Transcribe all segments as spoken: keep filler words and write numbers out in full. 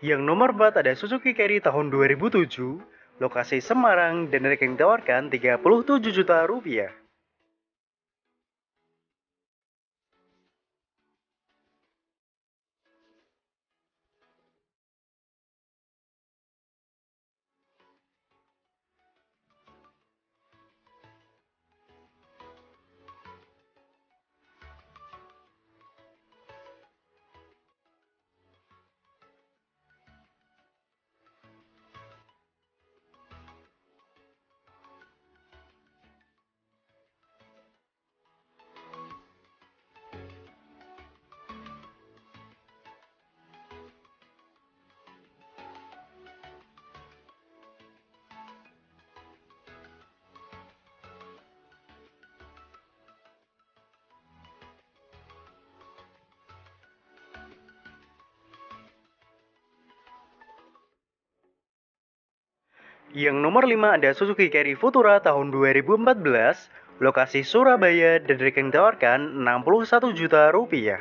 Yang nomor empat ada Suzuki Carry tahun dua ribu tujuh, lokasi Semarang dan harga yang ditawarkan tiga puluh tujuh juta rupiah. Yang nomor lima ada Suzuki Carry Futura tahun dua ribu empat belas, lokasi Surabaya dan harga yang ditawarkan enam puluh satu juta rupiah.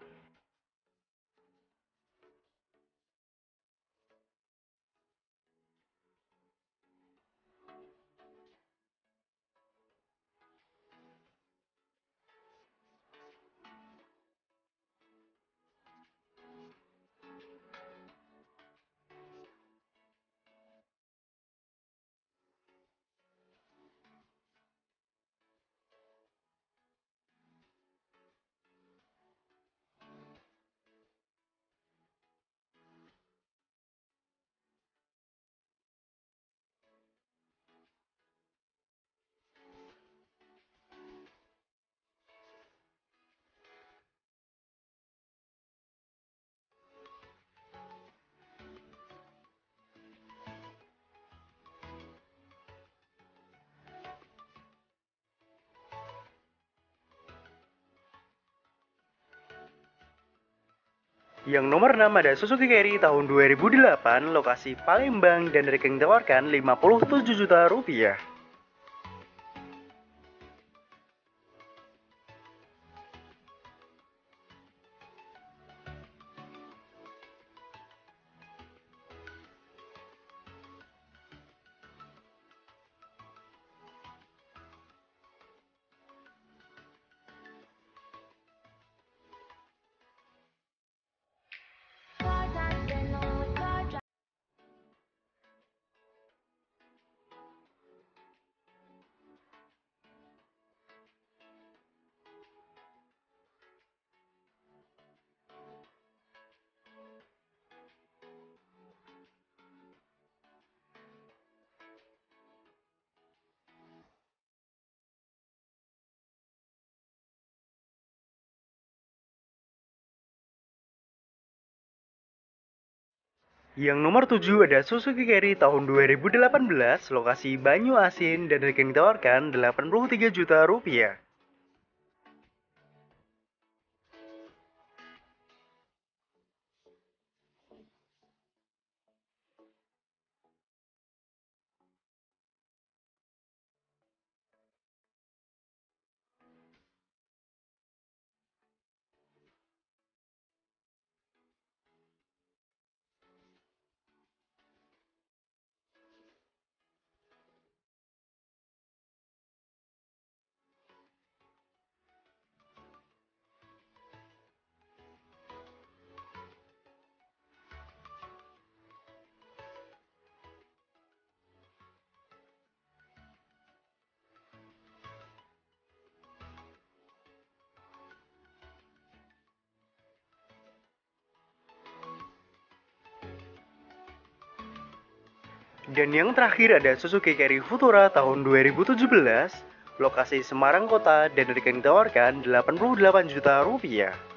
Yang nomor enam ada Suzuki Carry tahun dua ribu delapan, lokasi Palembang dan harga yang ditawarkan lima puluh tujuh juta rupiah. Yang nomor tujuh ada Suzuki Carry tahun dua ribu delapan belas, lokasi Banyu Asin dan harga yang ditawarkan delapan puluh tiga juta rupiah. Dan yang terakhir ada Suzuki Carry Futura tahun dua ribu tujuh belas, lokasi Semarang Kota dan harga yang ditawarkan delapan puluh delapan juta rupiah.